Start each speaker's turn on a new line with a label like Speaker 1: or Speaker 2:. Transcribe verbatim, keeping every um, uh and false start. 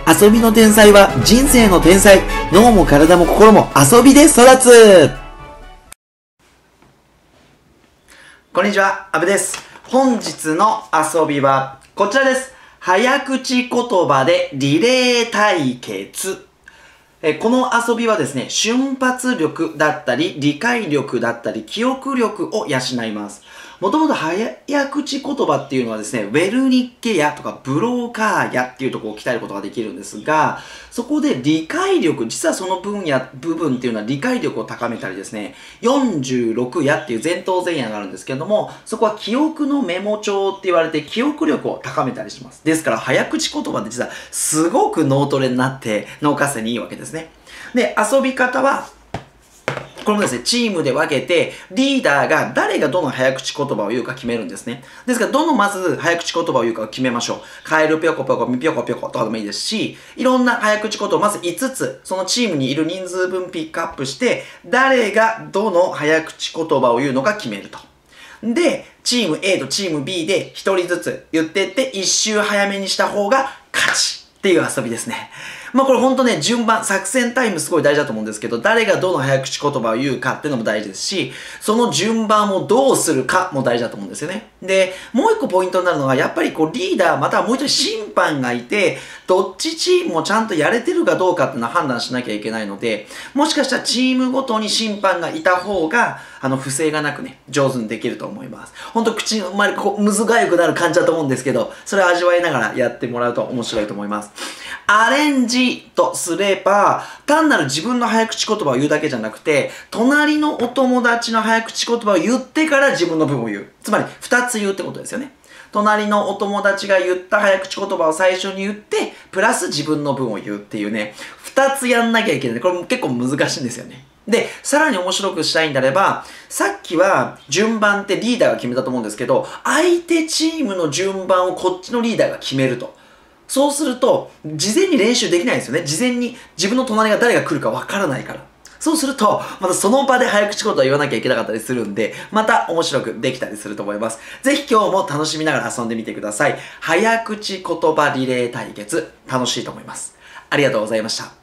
Speaker 1: 遊びの天才は人生の天才。脳も体も心も遊びで育つ。こんにちは、阿部です。本日の遊びはこちらです。早口言葉でリレー対決。えこの遊びはですね、瞬発力だったり、理解力だったり、記憶力を養います。もともと早口言葉っていうのはですね、ウェルニッケヤとかブローカーヤっていうところを鍛えることができるんですが、そこで理解力、実はその分野、部分っていうのは理解力を高めたりですね、よんじゅうろくヤっていう前頭前野があるんですけれども、そこは記憶のメモ帳って言われて記憶力を高めたりします。ですから早口言葉って実はすごく脳トレになって脳活性にいいわけですね。で、遊び方は、これもですね、チームで分けて、リーダーが誰がどの早口言葉を言うか決めるんですね。ですから、どのまず早口言葉を言うかを決めましょう。カエルぴょこぴょこ、みぴょこぴょことかでもいいですし、いろんな早口言葉をまずいつつ、そのチームにいる人数分ピックアップして、誰がどの早口言葉を言うのか決めると。で、チーム A とチーム B でひとりずつ言ってって、一周早めにした方が勝ちっていう遊びですね。まあこれほんとね、順番、作戦タイムすごい大事だと思うんですけど、誰がどの早口言葉を言うかっていうのも大事ですし、その順番をどうするかも大事だと思うんですよね。で、もう一個ポイントになるのは、やっぱりこうリーダー、またはもう一人審判がいて、どっちチームもちゃんとやれてるかどうかっていうのは判断しなきゃいけないので、もしかしたらチームごとに審判がいた方が、あの、不正がなくね、上手にできると思います。ほんと口の周り、こう、むずがゆくなる感じだと思うんですけど、それを味わいながらやってもらうと面白いと思います。アレンジとすれば、単なる自分の早口言葉を言うだけじゃなくて、隣のお友達の早口言葉を言ってから自分の分を言う。つまり、二つ言うってことですよね。隣のお友達が言った早口言葉を最初に言って、プラス自分の分を言うっていうね、二つやんなきゃいけない。これも結構難しいんですよね。で、さらに面白くしたいんであれば、さっきは順番ってリーダーが決めたと思うんですけど、相手チームの順番をこっちのリーダーが決めると。そうすると、事前に練習できないんですよね。事前に自分の隣が誰が来るかわからないから。そうすると、またその場で早口言葉を言わなきゃいけなかったりするんで、また面白くできたりすると思います。ぜひ今日も楽しみながら遊んでみてください。早口言葉リレー対決、楽しいと思います。ありがとうございました。